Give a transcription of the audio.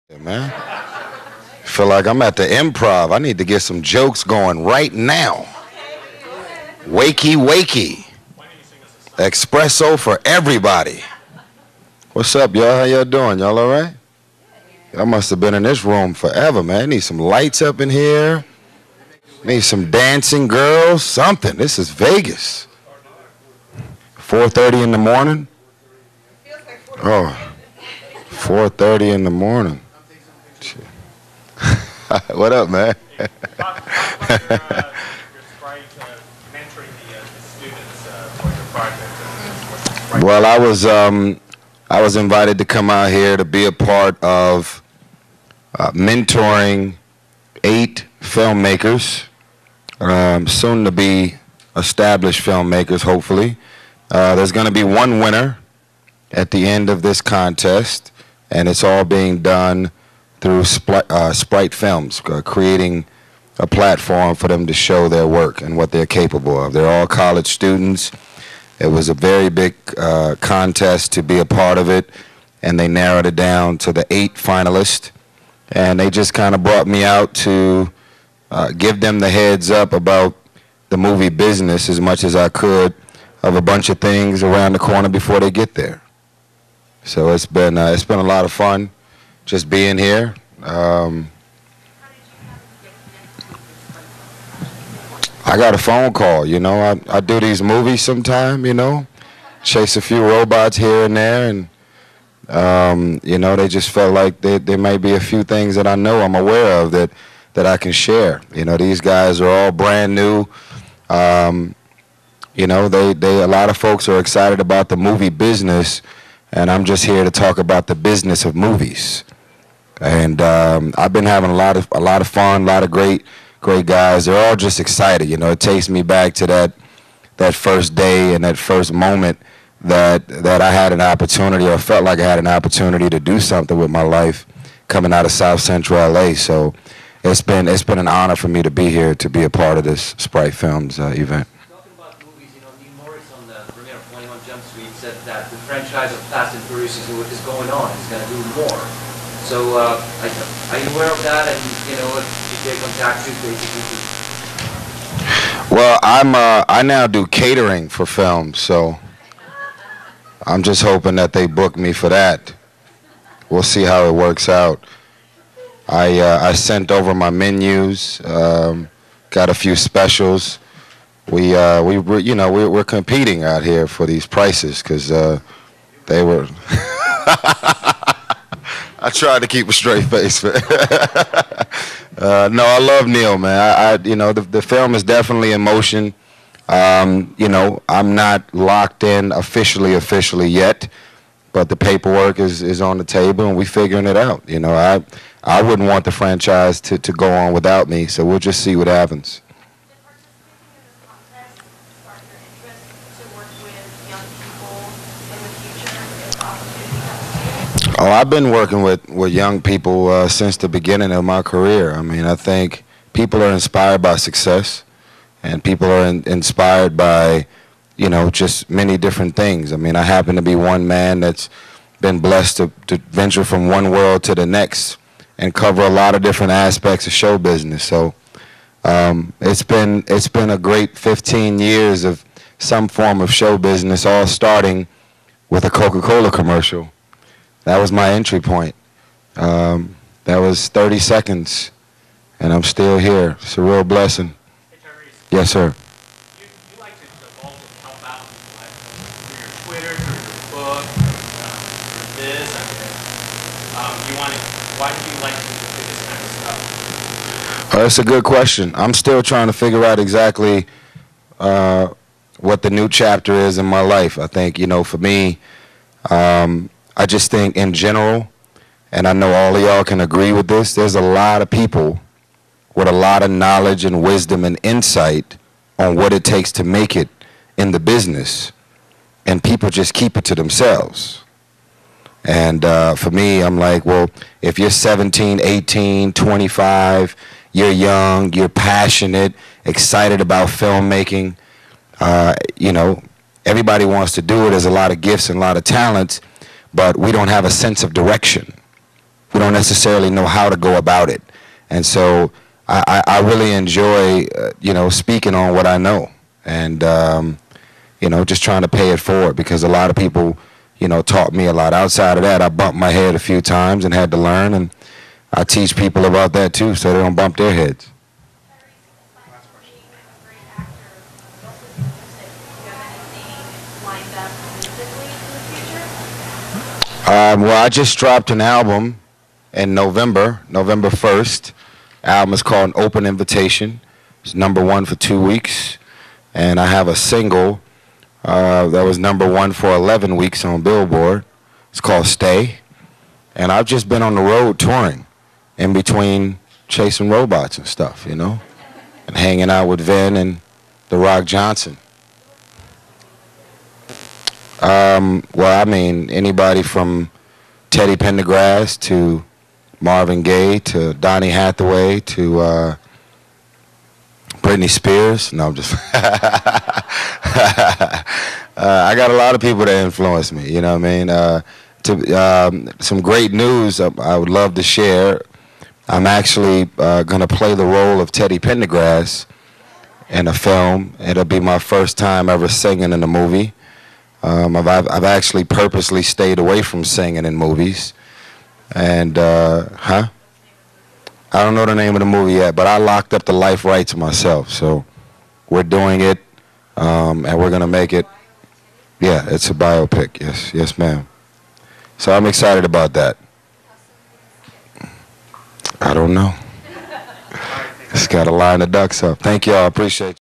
Yeah, man. Feel like I'm at the improv. I need to get some jokes going right now. Wakey, wakey. Espresso for everybody. What's up, y'all? How y'all doing? Y'all all right? Y'all must have been in this room forever, man. Need some lights up in here. Need some dancing girls. Something. This is Vegas. 4:30 in the morning? Oh, 4:30 in the morning. What up, man? Well, I was invited to come out here to be a part of mentoring 8 filmmakers, soon to be established filmmakers, hopefully. There's going to be one winner at the end of this contest, and it's all being done through Sprite Films, creating a platform for them to show their work and what they're capable of. They're all college students. It was a very big contest to be a part of it, and they narrowed it down to the 8 finalists. And they just kind of brought me out to give them the heads up about the movie business as much as I could of a bunch of things around the corner before they get there. So it's been a lot of fun just being here. I got a phone call, you know. I do these movies sometime, you know, chase a few robots here and there, and you know, they just felt like there may be a few things that I know, I'm aware of, that I can share. You know, these guys are all brand new. You know, a lot of folks are excited about the movie business, and I'm just here to talk about the business of movies. And I've been having a lot of fun, a lot of great guys. They're all just excited. You know, it takes me back to that first day and that first moment that I had an opportunity, or felt like I had an opportunity to do something with my life coming out of South Central LA. So it's been an honor for me to be here, to be a part of this Sprite Films event. Talking about movies, you know, Neil Morris on the premiere of 21 Jump Street said that the franchise of Fast and Furious is going on. It's going to do more. So are you aware of that? And you know, if they contact you, basically. Well, I now do catering for films, so I'm just hoping that they book me for that. We'll see how it works out. I sent over my menus, got a few specials. We're competing out here for these prices because they were. I tried to keep a straight face. No, I love Neil, man. You know, the film is definitely in motion. You know, I'm not locked in officially yet, but the paperwork is on the table, and we're figuring it out. You know, I wouldn't want the franchise to go on without me, so we'll just see what happens. Oh, I've been working with young people since the beginning of my career. I mean, I think people are inspired by success, and people are inspired by, you know, just many different things. I mean, I happen to be one man that's been blessed to venture from one world to the next and cover a lot of different aspects of show business. So it's been a great 15 years of some form of show business, all starting with a Coca-Cola commercial. That was my entry point. That was 30 seconds, and I'm still here. It's a real blessing. Hey, Tyrese. Yes, sir. You like to divulge and help out, like, through your Twitter, through your book, through this, why do you like to do this kind of stuff? That's a good question. I'm still trying to figure out exactly what the new chapter is in my life. I think, you know, for me, I just think in general, and I know all of y'all can agree with this, there's a lot of people with a lot of knowledge and wisdom and insight on what it takes to make it in the business, and people just keep it to themselves. And for me, I'm like, well, if you're 17, 18, 25, you're young, you're passionate, excited about filmmaking, you know, everybody wants to do it. There's a lot of gifts and a lot of talents, but we don't have a sense of direction. we don't necessarily know how to go about it. And so I really enjoy, you know, speaking on what I know, and you know, just trying to pay it forward, because a lot of people, you know, taught me a lot. Outside of that, I bumped my head a few times and had to learn, and I teach people about that too, so they don't bump their heads. Well, I just dropped an album in November 1st. Album is called Open Invitation. It's #1 for 2 weeks. And I have a single that was #1 for 11 weeks on Billboard. It's called Stay. And I've just been on the road touring in between chasing robots and stuff, you know, and hanging out with Vin and The Rock Johnson. Well, I mean, anybody from Teddy Pendergrass to Marvin Gaye to Donny Hathaway to Britney Spears. No, I'm just I got a lot of people that influence me, you know what I mean? Some great news I would love to share. I'm actually going to play the role of Teddy Pendergrass in a film. It'll be my first time ever singing in a movie. I've actually purposely stayed away from singing in movies. And, I don't know the name of the movie yet, but I locked up the life rights myself. So we're doing it, and we're going to make it. Yeah, it's a biopic. Yes, yes, ma'am. So I'm excited about that. I don't know. Just got to line the ducks up. Thank y'all. I appreciate you.